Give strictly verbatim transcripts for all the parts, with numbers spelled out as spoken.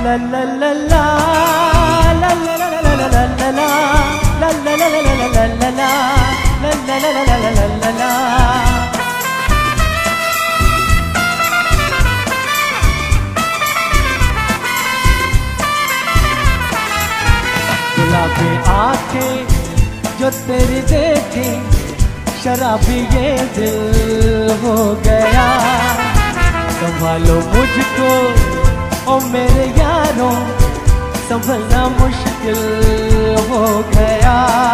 गुलाबी आंखें जो तेरी देखी, शराबी ये दिल हो गया। संभालो मुझको ओ मेरे यारों, संभलना मुश्किल हो गया।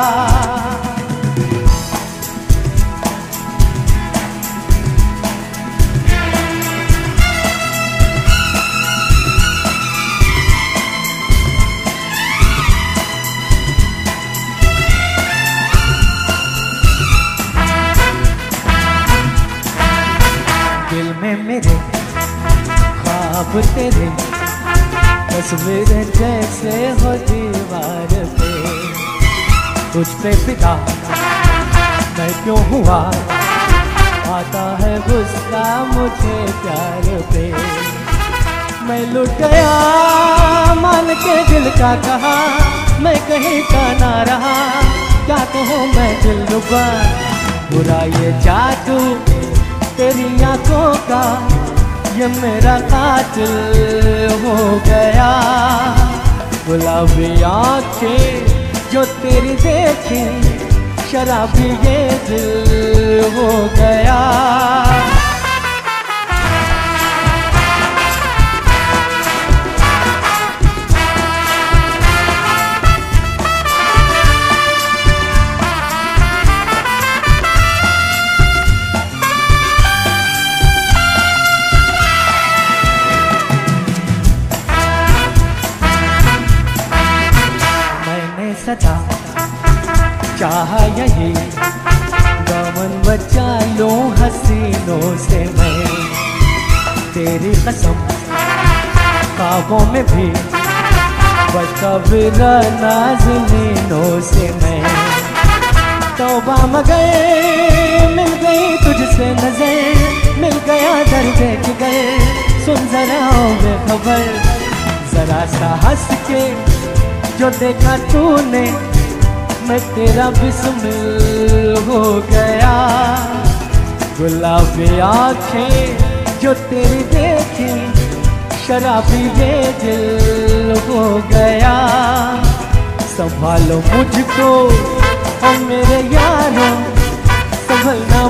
दिल में मेरे ख्वाब तेरे, तस्वीरें जैसे हो दीवार पे। तुझ पे फिदा मैं क्यों हुआ, आता है गुस्सा मुझे प्यार पे। मैं लुट गया मान के दिल का कहा, मैं कहीं का ना रहा। क्या कहूँ मैं दिलरुबा, बुरा ये जादू तेरी आंखों का, ये मेरा कातिल हो गया। गुलाबी आंखें जो तेरी देखी, शराबी ये दिल हो गया। सदा चाहा यही, दामन बचा लूं हसीनों से मैं। तेरी कसम ख्वाबों में भी बतबरा नाज़नीनों से मैं। तौबा मगर मिल गई तुझसे नजर, मिल गया दर्द के गए। सुन जरा बेखबर, जरा सा हंस के जो देखा तूने, मैं तेरा बिस्मिल हो गया। गुलाबी आंखें जो तेरी देखी, शराबी ये दिल हो गया। संभालो मुझको और मेरे यारों, संभलना